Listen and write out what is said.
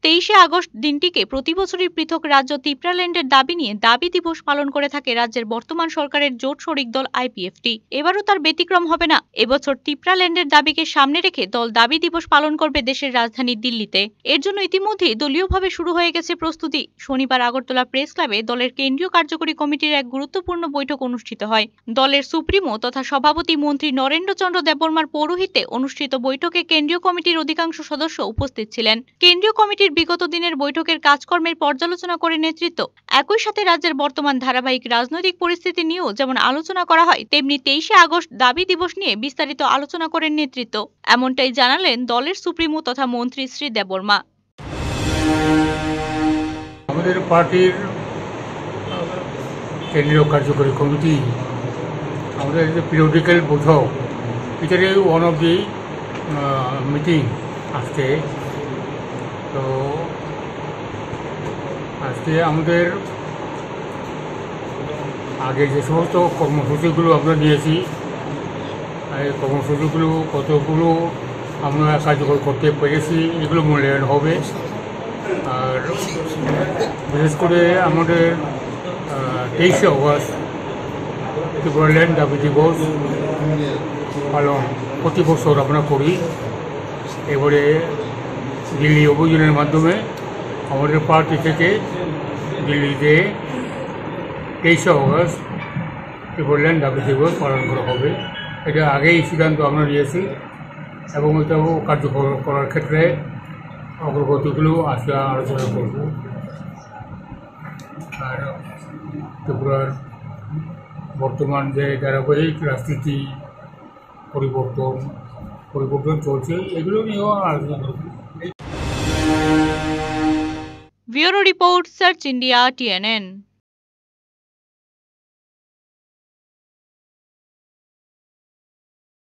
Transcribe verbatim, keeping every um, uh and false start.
তেইশে আগস্ট দিনটিকে প্রতি বছরই পৃথক রাজ্য ত্রিপুরাল্যান্ডের দাবি নিয়ে দাবি দিবস পালন করে থাকে রাজ্যের বর্তমান সরকারের জোট শরিক দল আইপিএফটি। এবারও তার ব্যতিক্রম হবে না। এবছর ত্রিপুরাল্যান্ডের দাবিকে সামনে রেখে দল দাবি দিবস পালন করবে দেশের রাজধানী দিল্লিতে। এর জন্য ইতিমধ্যেই দলীয়ভাবে শুরু হয়ে গেছে প্রস্তুতি। শনিবার আগরতলা প্রেস ক্লাবে দলের কেন্দ্রীয় কার্যকরী কমিটির এক গুরুত্বপূর্ণ বৈঠক অনুষ্ঠিত হয়। দলের সুপ্রিমো তথা সভাপতি মন্ত্রী নরেন্দ্র চন্দ্র দেববর্মার পৌরোহিত্যে অনুষ্ঠিত বৈঠকে কেন্দ্রীয় কমিটির অধিকাংশ সদস্য উপস্থিত ছিলেন। কেন্দ্রীয় কমিটির বিগত দিনের বৈঠকের কাজকর্মের পর্যালোচনা করে নেতৃত্ব। একই সাথে রাজ্যের বর্তমান ধারাবাহিক রাজনৈতিক পরিস্থিতি নিয়েও যেমন আলোচনা করা হয়, তেমনি তেইশে আগস্ট দাবি দিবস নিয়ে বিস্তারিত আলোচনা করেন নেতৃত্ব। এমনটাই জানালেন দলের সুপ্রিমো তথা মন্ত্রী শ্রী দেববর্মা। আমাদের পার্টির কেন্দ্রীয় কার্যকরী কমিটি আমাদের যে পিরিয়ডিক্যাল বৈঠক, এটারই ওয়ান অফ দি মিটিং আজকে। তো আজকে আমাদের আগে যে সমস্ত কর্মসূচিগুলো আমরা নিয়েছি, এই কর্মসূচিগুলো কতগুলো আমরা কার্যকর করতে পেরেছি এগুলো মূল্যায়ন হবে। আর বিশেষ করে আমাদের তেইশে অগস্ট ত্রিপুরাল্যান্ড দাবি দিবস পালন প্রতি বছর আমরা করি। এবারে দিল্লি অভিযানের মাধ্যমে আমাদের পার্টি থেকে দিল্লিতে তেইশে অগস্ট ত্রিপুরাল্যান্ড দাবি দিবস পালন করা হবে। এটা আগেই সিদ্ধান্ত আমরা নিয়েছি এবং এটাও কার্যকর করার ক্ষেত্রে অগ্রগতিগুলো আজকে আলোচনা করব। আর ত্রিপুরার বর্তমান যে ধারাবাহিক রাজনীতি পরিবর্তন পরিবর্তন চলছে, এগুলো নিয়েও আলোচনা করব। Bureau report, search India TNN.